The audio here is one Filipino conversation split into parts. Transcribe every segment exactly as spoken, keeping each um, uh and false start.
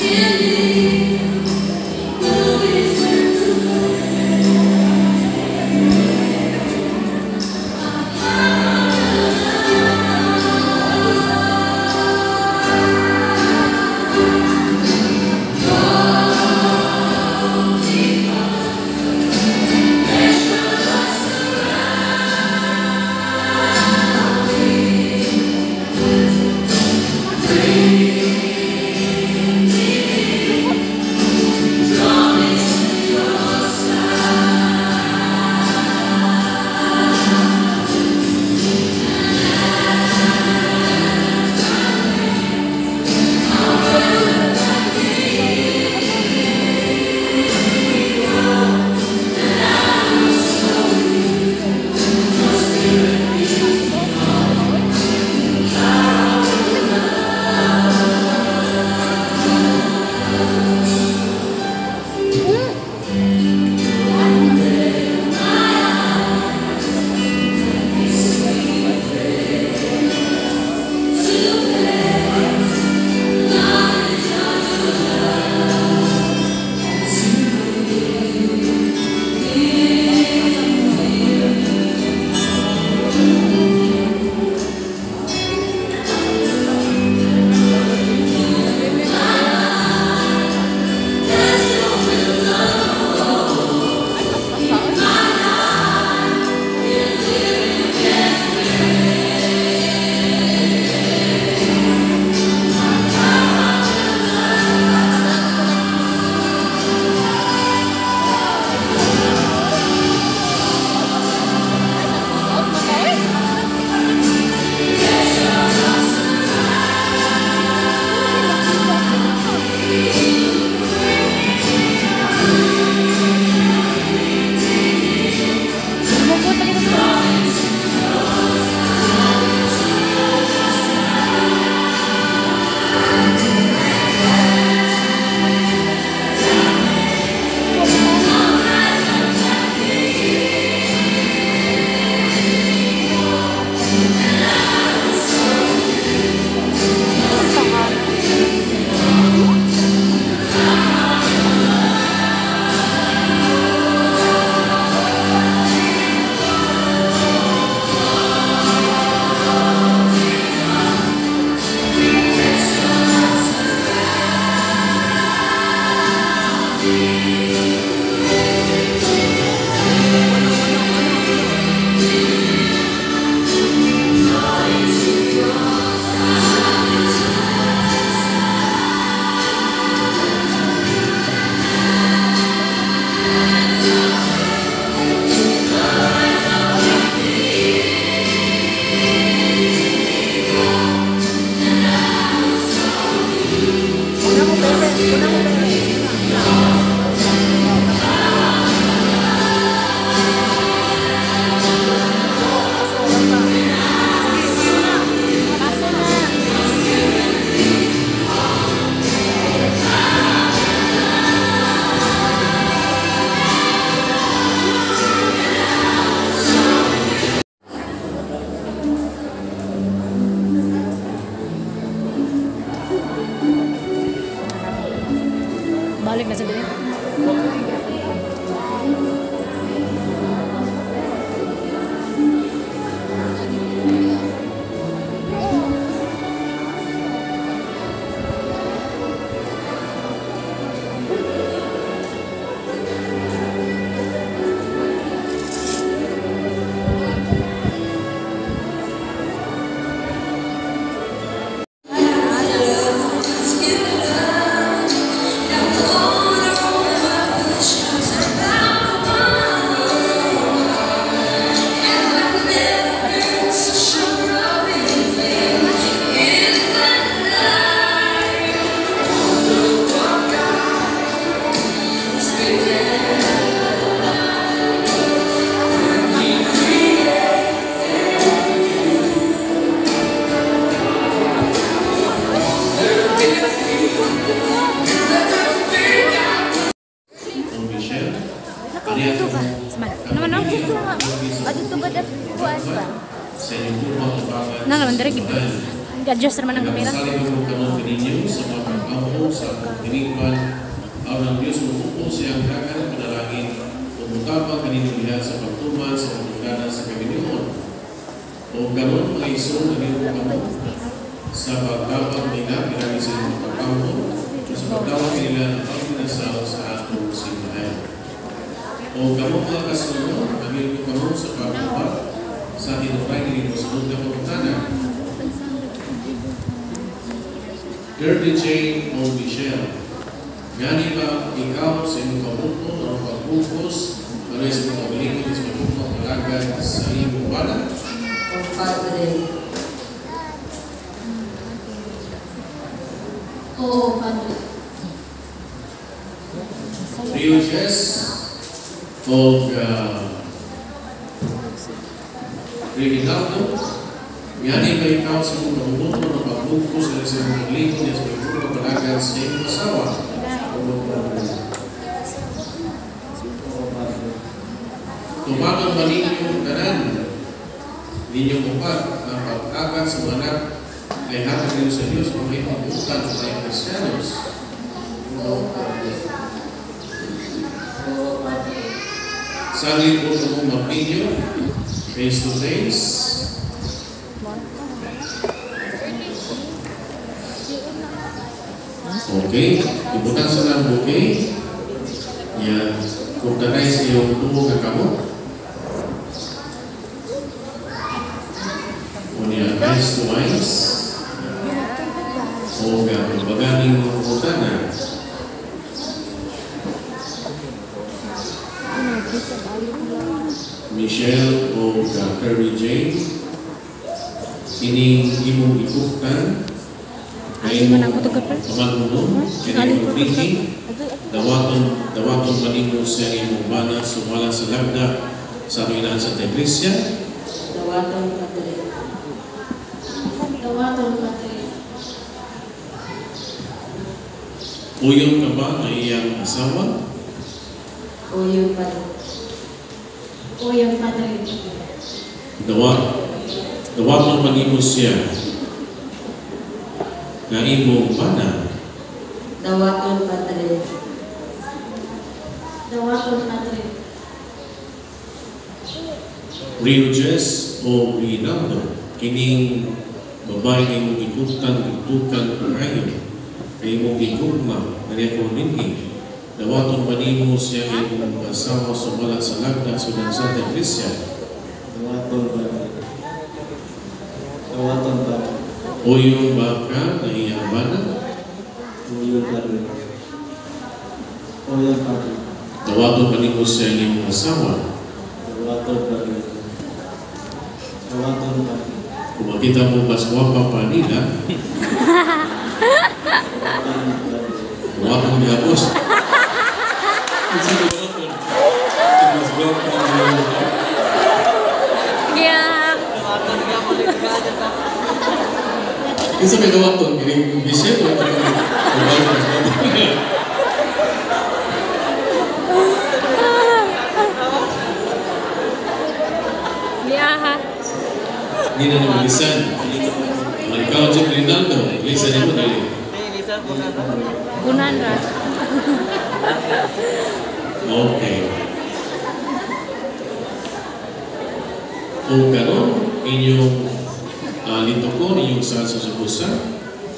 balik na sila. Dito ba? Seman. Naman ako dito nga. Dito ba dat buwan ba? Na naman dire gitu. Enggak adjust naman ang kamera. kaninpan, aw ng Diyos umupo siyang dagan panalangin, umutapang kanino diha sa pagtuman sa pagtugana sa Panginoon. O karon mga iso kanino kamo sa pagtapang nila pinagi sa inyong pagkamot, sa pagtawag nila ng pagpinasal sa atong simbahan. O kamo mga kasunod, kanino kamo sa pagtapang sa tinupay nila sunod na pagtana. Dirty Jane o Michelle, gani ba ikaw sa iyong kabuto o pagpupos para sa mga kaligid sa kabuto ang alagad sa iyong bala? O Padre. Oo, Padre. Rio Jess o Reginaldo, gani ba ikaw sa iyong kabuto o pagpupos para sa mga kaligid sa kabuto ang alagad sa iyong asawa? Tumanong ba ninyong tanan, ninyong upat ang pag-agat sa mga anak ay hatag niyo sa Diyos kung may pagbukan sa mga Kristiyanos? Salit po sa mga mapinyo, face to face. Okay, ibutan sa lang bouquet. Yan, kung tanay sa iyong tubo ka kamot. Kung yan, eyes to eyes. O gano'n, baganing ibutan na. Michelle o Carrie Jane, ining imong ikutan. Ay mo pamanuno, kini thinking, dawaton dawaton manimo sa imong bana sumala sa lagda sa Panginoon sa Iglesia. Dawaton, Padre. Dawaton, Padre. Uyon ka ba na iyang asawa? Uyon, Padre. Uyon, Padre. Dawat dawaton manimo siya na imong bana. Dawaton, Padre. Dawaton, Padre. Rio Jess o Rinaldo, kining babae na imong ikutan, ikutan karayo, kay imong igugma, nariya ko ninhi. Dawaton manimo siya imong asawa sumala sa lagda sudan sa Iglesia. Dawaton, Padre. Dawaton, Padre. Uyon ba ka na iyang bana? Uyon, Padre. Uyon, Padre. Dawaton manimo siya imong asawa. Dawaton, Padre. Dawaton, Padre. Kung makita mo mas guwapa pa nila, dawaton niya bos. Kasi dawaton. Mas guwapa nila. Yeah. Isa may dawaton, kining bisyo o dawaton mas guwapa. Biyaha. Hindi na naman lisan. Ikaw, Jim Rinaldo, lisan niyo mo dali. Gunan ra. Okay. O karon inyong uh, litukon, inyong sa susubusan.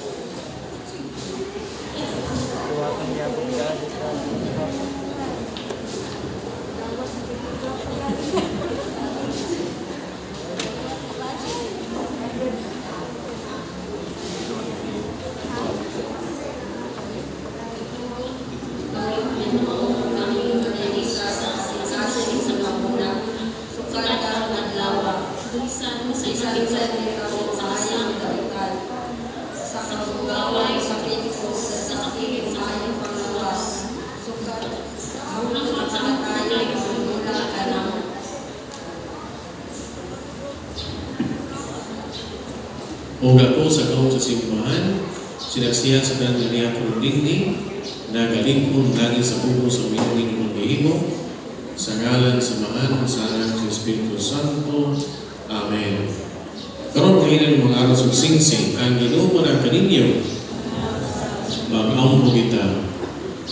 O gato sa kaong sa simbahan, sinaksiyan sa tanang niya kurundingning, nagalingkod lagi sa bubo sa umiling ng gihimo, sa ngalan sa Mahan, sa anak sa Espiritu Santo. Amen. Karon kahinan mga aras ug singsing, ang Ginoo man ang kaninyo, mag-aon mo kita.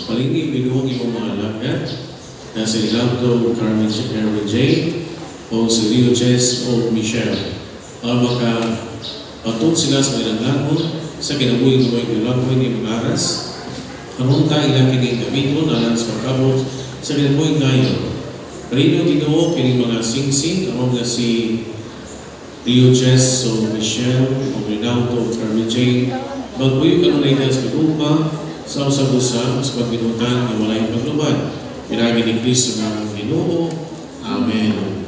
Palingin, binuhong imong mga alagad na si Lamto Carmen J. o si Rio Jess o Michelle. Ang maka patun sila sa ilang sa kinabuhi ng mga ilang ni mga aras. Anong tayo ilang kining gamiton alang sa pagkabot sa kinabuhi ngayon. Parino Ginoo kining mga sing-sing ang mga si Rio Jess o Michelle o Rinaldo Carmen J. Magbuyo ka nung naitas pag-upa sa usag-usa sa pagbinutan na walay paglubad. Pinagi ni Kristo ng Ginoo. Amen.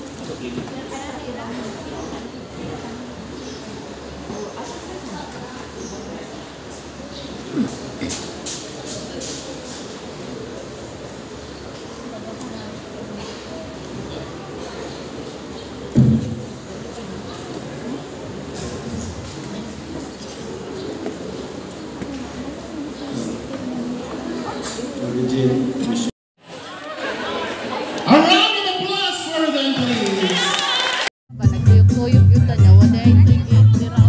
Origin, Michelle. A round of applause for them, please. Nagkuyog-kuyog yun na niya. Wala yung tingin. Tiraw.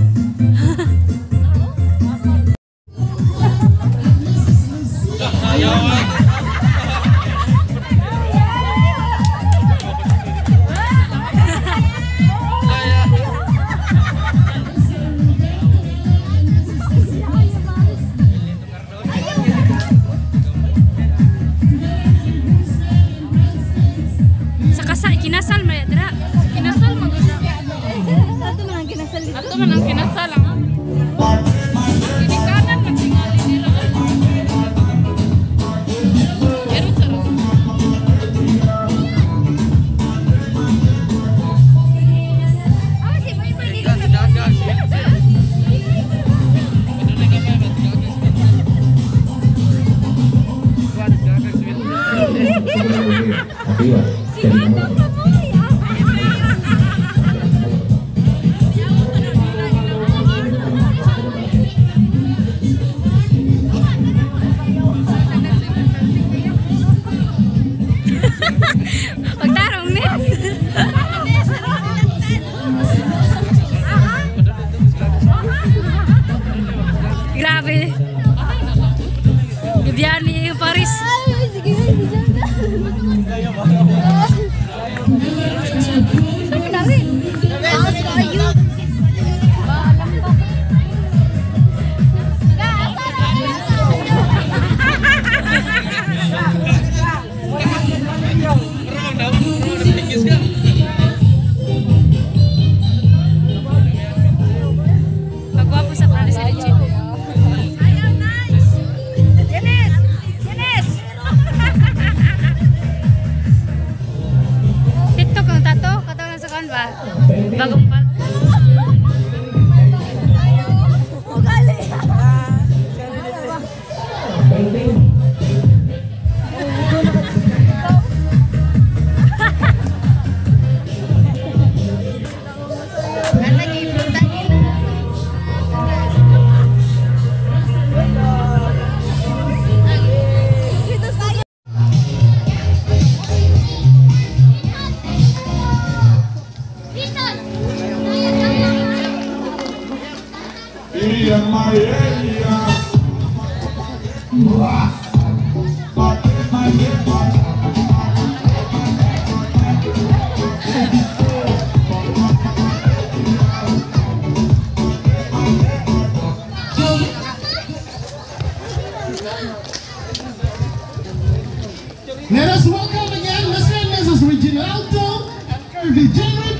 Kinasal maya dira. Kinasal maganda. Ato man ang kinasal dito. Ato man ang kinasal ang. Kinikanan man tingali nila. Pero sarap. Ah, si Boy Boy dito. Si Manong Pamoy. Pagtarong ni. Grabe. Gibiyan ni Paris. Saan na rin? House for you. Pagwapo sa Paris sa Richie. Dennis! Dennis! TikTok ang tato? Katawan sa kan ba? Bagong pa. Ugali! In my area. But in my Let us welcome again Mister and Missus Reginaldo and Kirby General.